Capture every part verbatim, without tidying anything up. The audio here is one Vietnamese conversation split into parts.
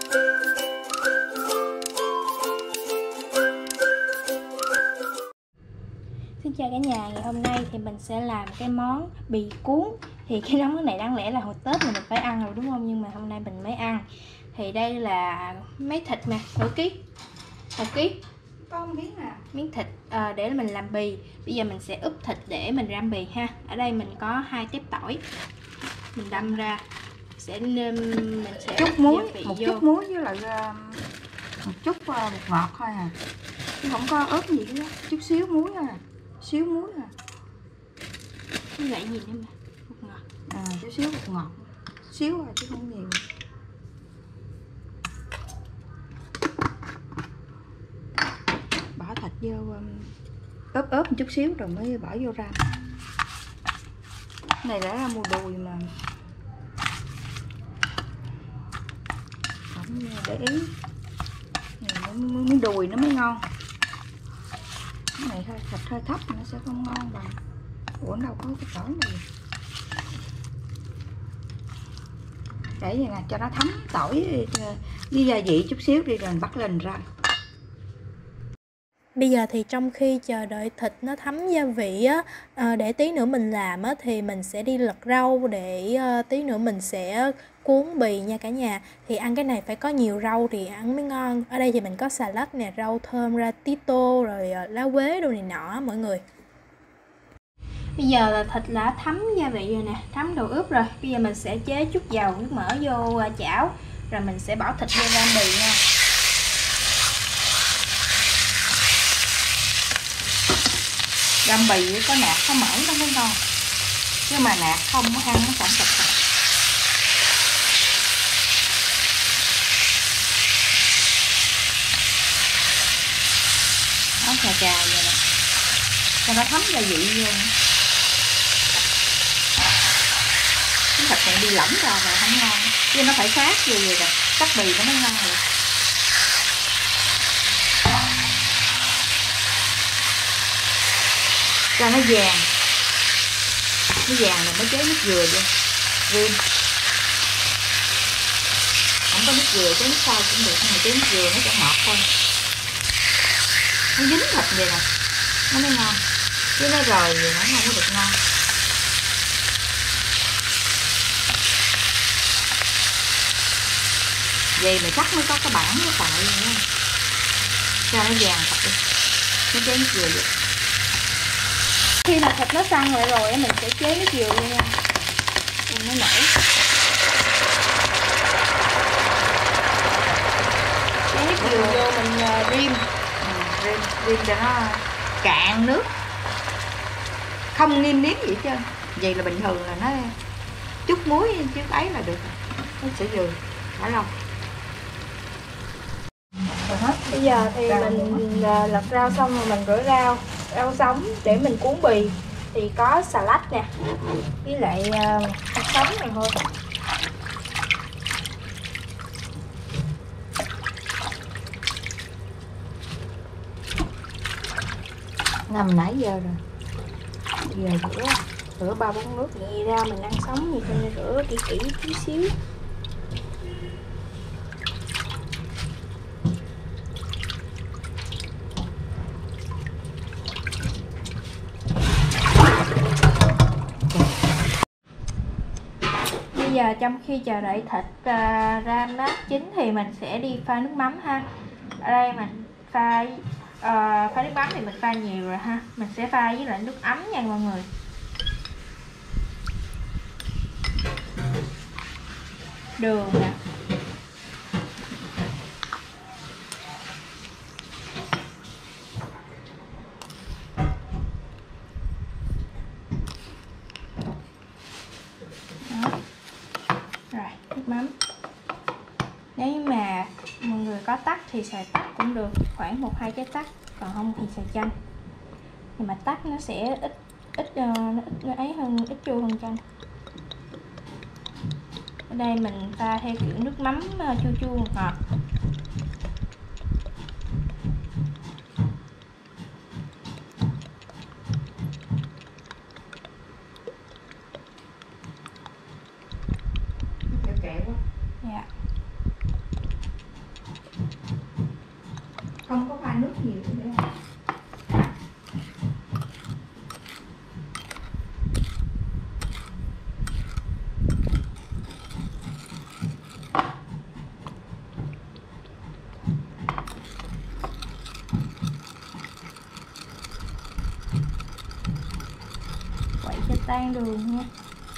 Xin chào cả nhà, ngày hôm nay thì mình sẽ làm cái món bì cuốn. Thì cái món này đáng lẽ là hồi Tết mình phải ăn rồi đúng không? Nhưng mà hôm nay mình mới ăn. Thì đây là mấy thịt nè, nửa ký, một ký. Có miếng nào? Miếng thịt à, để mình làm bì. Bây giờ mình sẽ úp thịt để mình rang bì ha. Ở đây mình có hai tép tỏi, mình đâm ra. Sẽ mình sẽ chút muối, một vô. chút muối với lại một chút bột ngọt thôi à, chứ không có ớt gì hết, chút xíu muối à, xíu muối à. Với lại gì nữa mà bột ngọt à, chút xíu bột ngọt, xíu à chứ không nhiều. Bỏ thịt vô ướp ướp một chút xíu rồi mới bỏ vô rang. Cái này đã ra mua đùi mà không để ý, miếng đùi nó mới ngon. Cái này hơi thịt hơi thấp nó sẽ không ngon bằng. Ủa đâu có cái tỏi này. Để vậy nè, cho nó thấm tỏi với gia vị chút xíu đi rồi mình bắt lên ra. Bây giờ thì trong khi chờ đợi thịt nó thấm gia vị á, à, để tí nữa mình làm á, thì mình sẽ đi lật rau để à, tí nữa mình sẽ cuốn bì nha cả nhà. Thì ăn cái này phải có nhiều rau thì ăn mới ngon. Ở đây thì mình có xà lách nè, rau thơm, ra tito, rồi à, lá quế đồ này nọ mọi người. Bây giờ là thịt đã thấm gia vị rồi nè, thấm đồ ướp rồi. Bây giờ mình sẽ chế chút dầu nước mỡ vô chảo, rồi mình sẽ bỏ thịt vô rang bì nha. Rang bì có nạc có mỡ nó mới ngon, chứ mà nạc không nó ăn nó chẳng thịt rồi. Nó chà chà vậy nè, cho nó thấm gia vị vô. Cái thịt này đi lỏng ra rồi không ngon, chứ nó phải sát vô vậy nè, cắt bì nó mới ngon rồi. Cho nó vàng, nó vàng rồi mới chế nước dừa vô riêng. Không có nước dừa chế nước sau cũng được, nhưng mà chế nước dừa nó chỉ ngọt thôi. Nó dính thịt vậy nè nó mới ngon, chứ nó rời gì nó không có được ngon. Vậy mà chắc mới có cái bản nó tại nữa. Cho nó vàng thật đi, nó chế nước dừa vô. Khi mà thịt nó săn lại rồi mình sẽ chế nước dừa vô nha, đừng nó nổi. Chế nước dừa vô mình uh, rim, ừ, rim, rim cho nó cạn nước, không niêm nếm gì hết trơn. Vậy là bình thường là nó chút muối chứ ấy là được, nó sẽ vừa đã lâu. Bây giờ thì mình uh, lật rau xong rồi mình rửa rau, rau sống để mình cuốn bì. Thì có xà lách nè, với lại uh, hạt sống này thôi. Nằm nãy giờ rồi, giờ rửa rửa ba bốn nước. Vậy ra mình ăn sống thì phải rửa kỹ kỹ chút xíu. Bây giờ trong khi chờ đợi thịt uh, ra mát chín thì mình sẽ đi pha nước mắm ha. Ở đây mình pha uh, pha nước mắm thì mình pha nhiều rồi ha. Mình sẽ pha với lại nước ấm nha mọi người. Đường nè, mắm. Nếu mà mọi người có tắc thì xài tắc cũng được, khoảng một hai trái tắc, còn không thì xài chanh. Nhưng mà tắc nó sẽ ít ít nó ít nó ấy hơn, ít chua hơn chanh. Ở đây mình pha theo kiểu nước mắm chua chua ngọt. Dạ. Không có pha nước nhiều nữa. Quậy cho tan đường nha.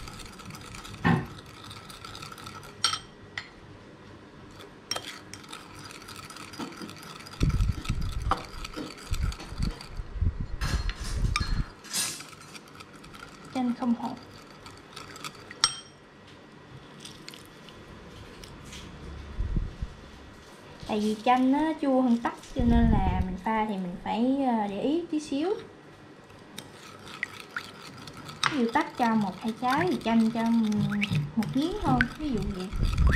Chanh không hột. Tại vì chanh nó chua hơn tắc cho nên là mình pha thì mình phải để ý tí xíu. Ví dụ tắc cho một hai trái thì chanh cho một miếng thôi, ví dụ vậy.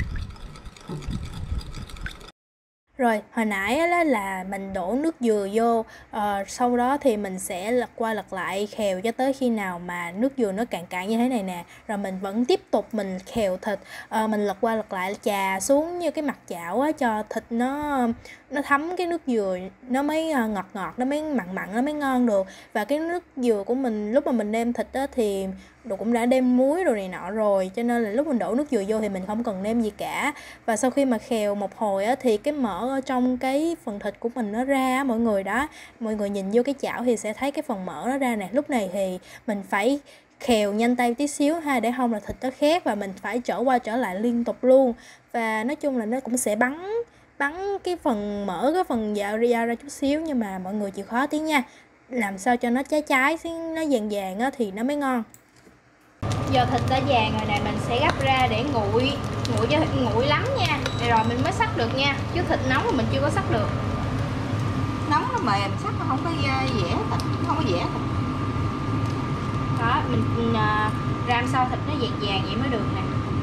Rồi, hồi nãy đó là mình đổ nước dừa vô, ờ, sau đó thì mình sẽ lật qua lật lại khèo cho tới khi nào mà nước dừa nó cạn cạn như thế này nè. Rồi mình vẫn tiếp tục mình khèo thịt, ờ, mình lật qua lật lại chà xuống như cái mặt chảo á, cho thịt nó nó thấm cái nước dừa, nó mới ngọt ngọt, nó mới mặn mặn, nó mới ngon được. Và cái nước dừa của mình lúc mà mình nêm thịt á thì đồ cũng đã nêm muối rồi này nọ rồi, cho nên là lúc mình đổ nước dừa vô thì mình không cần nêm gì cả. Và sau khi mà khèo một hồi á thì cái mỡ ở trong cái phần thịt của mình nó ra mọi người đó, mọi người nhìn vô cái chảo thì sẽ thấy cái phần mỡ nó ra nè. Lúc này thì mình phải khèo nhanh tay tí xíu ha, để không là thịt nó khét, và mình phải trở qua trở lại liên tục luôn. Và nói chung là nó cũng sẽ bắn bắn cái phần mỡ, cái phần da ra ra chút xíu, nhưng mà mọi người chịu khó tí nha, làm sao cho nó cháy cháy, nó vàng vàng á thì nó mới ngon. Giờ thịt đã vàng rồi nè, mình sẽ gấp ra để nguội, nguội cho nguội lắm nha, rồi mình mới xắt được nha, chứ thịt nóng mà mình chưa có xắt được. Nóng nó mềm, xắt nó không có dẻ thịt, không có dẻ thịt. Đó, mình, mình uh, ram sao thịt nó vàng vàng vậy mới được nè.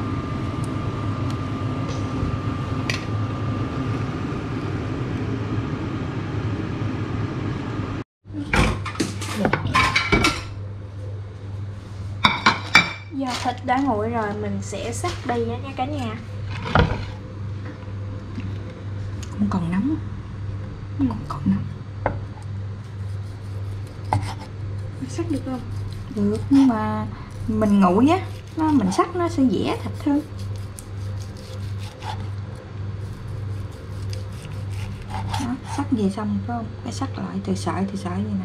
Giờ thịt đã nguội rồi, mình sẽ xắt đi nha cả nhà. Cũng còn nóng, ừ. còn, còn nóng. Xắt được không? Được, nhưng mà mình nguội á, nó mình xắt nó sẽ dẻ thịt hơn. Đó, xắt về xong phải không? Phải xắt lại từ sợi từ sợi vậy nè.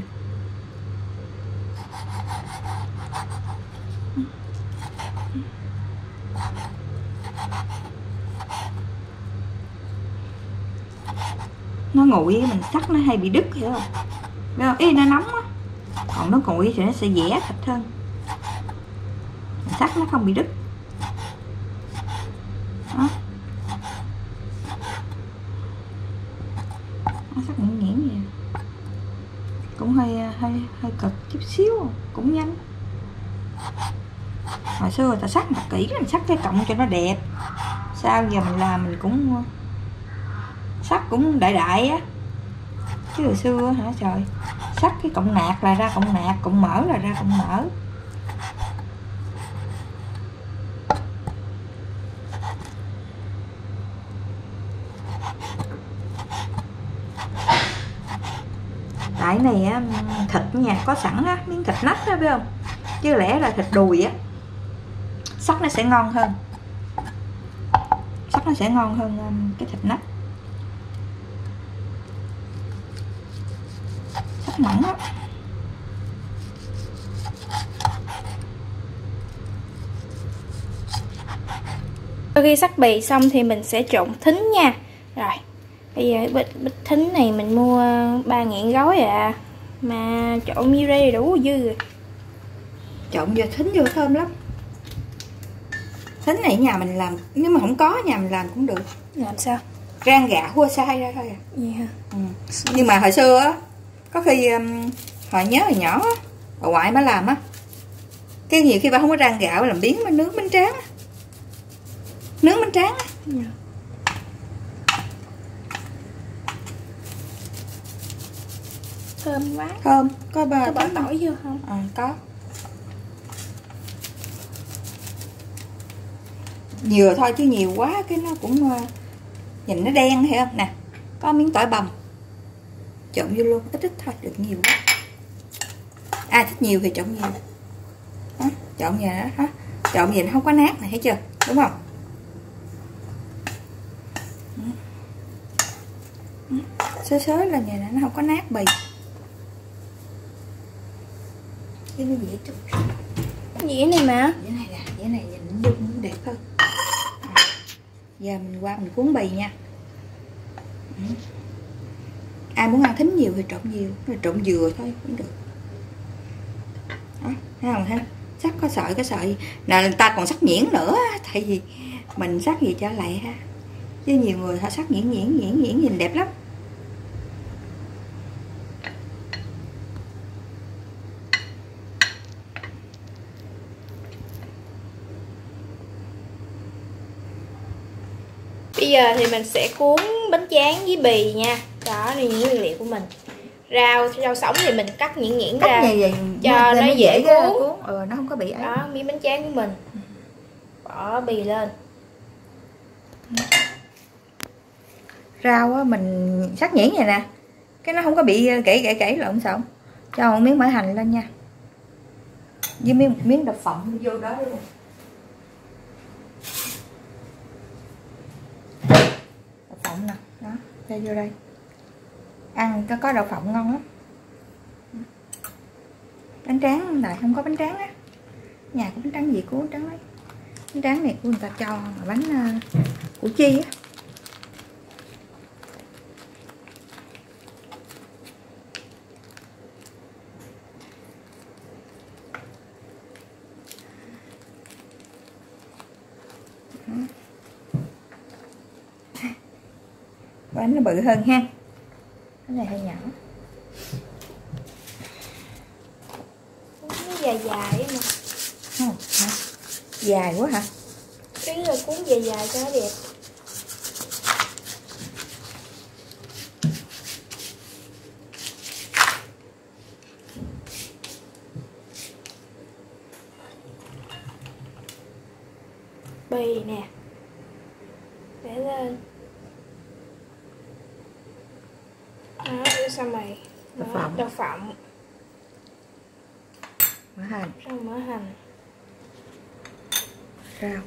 Nó nguội mình cắt nó hay bị đứt, hiểu không? Biết không? Ý nó nóng á, còn nó nguội thì nó sẽ dẻ thịt hơn, mình cắt nó không bị đứt. Đó, nó cắt nhuyễn nhuyễn vậy, cũng hơi hơi hơi cực chút xíu, cũng nhanh. Hồi xưa người ta sắc mặt kỹ, mình sắc cái cọng cho nó đẹp. Sao giờ mình làm mình cũng sắc cũng đại đại á, chứ hồi xưa hả trời, sắc cái cọng nạc là ra cọng nạc, cọng mỡ là ra cọng mỡ. Tại này á, thịt nha, có sẵn á, miếng thịt nách đó biết không, chứ lẽ là thịt đùi á sắc nó sẽ ngon hơn, sắc nó sẽ ngon hơn cái thịt nách, sắc mỏng á. Sau khi sắc bì xong thì mình sẽ trộn thính nha. Rồi bây giờ bịch, bịch thính này mình mua ba ngàn gói à, mà trộn như đây đủ dư rồi. Trộn vô thính vô thơm lắm. Thính này nhà mình làm, nếu mà không có nhà mình làm cũng được. Làm sao? Rang gạo hua sai ra thôi à. Vậy hả? Ừ. Nhưng mà hồi xưa á, có khi um, hồi nhớ hồi nhỏ á, bà ngoại mới làm á, cái nhiều khi bà không có rang gạo làm biến mà nướng bánh tráng á, nướng bánh tráng á. Yeah. Thơm quá. Thơm. Có bà bỏ tỏi vô không? À, có. Vừa thôi chứ nhiều quá cái nó cũng uh, nhìn nó đen, hiểu không nè, có miếng tỏi bằm trộn vô luôn, ít ít thôi, đừng nhiều quá. À thích nhiều thì trộn nhiều. Đó, trộn vậy đó, đó. Trộn vậy nó không có nát này, thấy chưa? Đúng không? Xới xới là vậy nè, nó không có nát bì. Chứ nó dễ chút. Dĩa này mà. Dĩa này nè, dĩa này nhìn nó dung nó đẹp hơn. À, giờ mình qua mình cuốn bì nha. Ừ. Ai muốn ăn thính nhiều thì trộn nhiều, rồi trộn dừa thôi cũng được. Đó, thấy không ha? Sắc có sợi có sợi. Nào người ta còn sắc nhuyễn nữa, tại vì mình sắc gì cho lẹ ha. Chứ nhiều người họ sắc nhuyễn nhuyễn nhuyễn nhuyễn nhìn đẹp lắm. Bây giờ thì mình sẽ cuốn bánh tráng với bì nha. Đó là những nguyên liệu của mình. Rau, rau sống thì mình cắt nhuyễn nhuyễn ra vậy, vậy, cho nó, nó, nó dễ, dễ cuốn. cuốn. Ừ, nó không có bị ấy. Đó, miếng bánh tráng của mình. Bỏ bì lên. Rau á, mình sắc nhuyễn vậy nè, cái nó không có bị kỹ kỹ kỹ lộn xộn. Cho một miếng mỡ hành lên nha, với miếng miếng đậu phộng vô đó luôn. Đậu phộng nè, đó, cho vô đây. Ăn có có đậu phộng ngon lắm. Bánh tráng này không có bánh tráng á, nhà có bánh tráng gì của bánh tráng lấy. Bánh tráng này của người ta cho mà bánh uh, củ chi á. Bánh nó bự hơn ha, cái này hơi nhỏ. Cuốn dài dài mà. Không, hả? Dài quá hả? Cái là cuốn dài dài cho nó đẹp. Bì nè, để lên. Đó, xong rồi Đậu phộng. đậu phộng, Mỡ hành, xong mỡ hành, rau.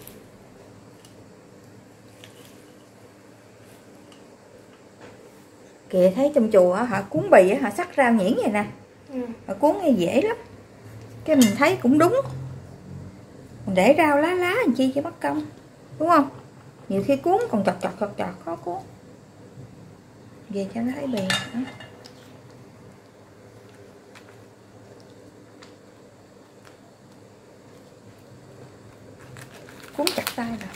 Kìa thấy trong chùa họ cuốn bì họ sắc rau nhuyễn vậy nè. ừ. Họ cuốn nghe dễ lắm. Cái mình thấy cũng đúng. Mình để rau lá lá làm chi cho mất công, đúng không? Nhiều khi cuốn còn chọt chọt chọt chọt khó cuốn. Về cho nó thấy bì đó. Cuốn chặt tay rồi.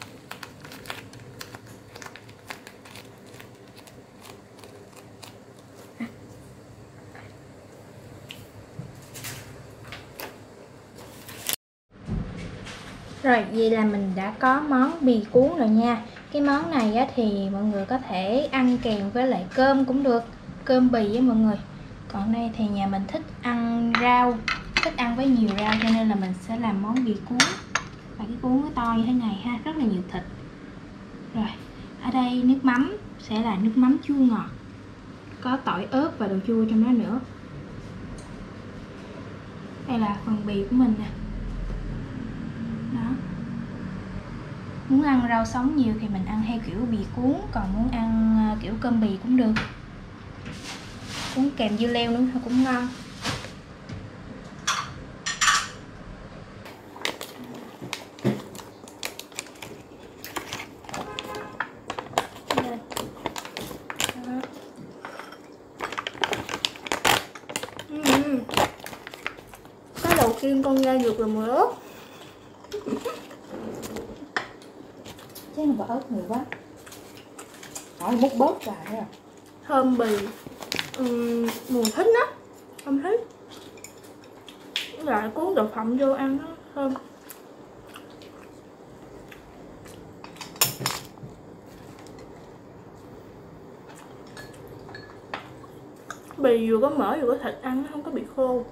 Rồi, vậy là mình đã có món bì cuốn rồi nha. Cái món này á, thì mọi người có thể ăn kèm với lại cơm cũng được, cơm bì với mọi người. Còn đây thì nhà mình thích ăn rau, thích ăn với nhiều rau cho nên là mình sẽ làm món bì cuốn. Và cái cuốn nó to như thế này ha, rất là nhiều thịt. Rồi, ở đây nước mắm sẽ là nước mắm chua ngọt, có tỏi ớt và đồ chua trong đó nữa. Đây là phần bì của mình nè. Đó. Muốn ăn rau sống nhiều thì mình ăn theo kiểu bì cuốn, còn muốn ăn kiểu cơm bì cũng được. Cuốn kèm dưa leo nữa cũng ngon. Uhm. Cái đầu tiên con ra được là mùi ớt. Chứ không bỏ ớt nhiều quá. Hỏi múc bớt vào thấy không? Thơm bì, uhm, mùi thích đó, không thích. Lại cuốn đậu phộng vô ăn nó thơm. Bì vừa có mỡ vừa có thịt, ăn nó không có bị khô.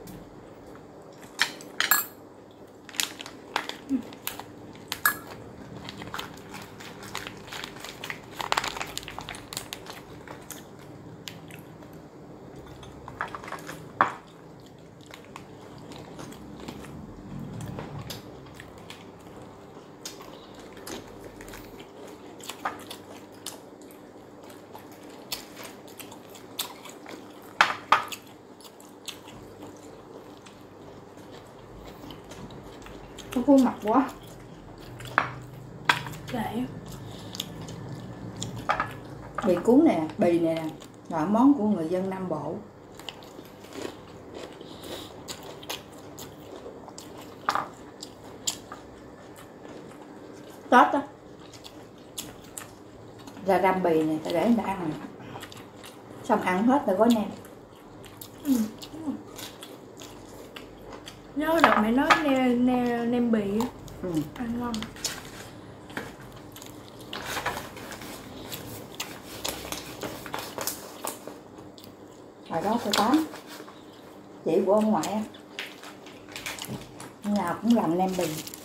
khuôn mặt quá. Vậy Bì cuốn nè, bì nè, là món của người dân Nam Bộ. Tết á, ra răm bì này ta để người ta ăn này. Xong ăn hết rồi gói nem. ừ. Nhớ đợt mẹ nói nem, nem, nem bì Ừ. ăn ngon. Hồi đó cô Tám, chị của ông ngoại á, nào cũng làm nem bì,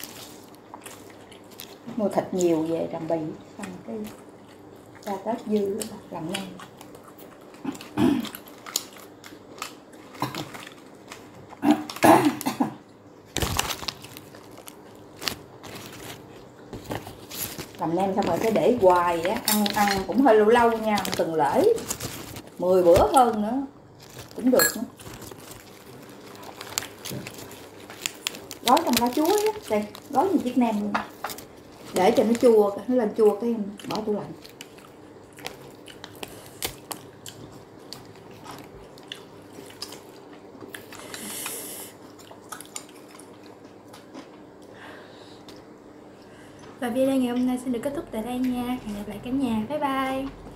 mua thịt nhiều về làm bì, xong cái ra Tết dư làm nem. Làm nem xong rồi cái để hoài á, ăn ăn cũng hơi lâu lâu nha, từng lễ mười bữa hơn nữa cũng được nữa. Gói trong lá chuối á, đây gói như chiếc nem luôn, để cho nó chua, nó lên chua cái bỏ tủ lạnh. Và video ngày hôm nay xin được kết thúc tại đây nha. Hẹn gặp lại cả nhà. Bye bye.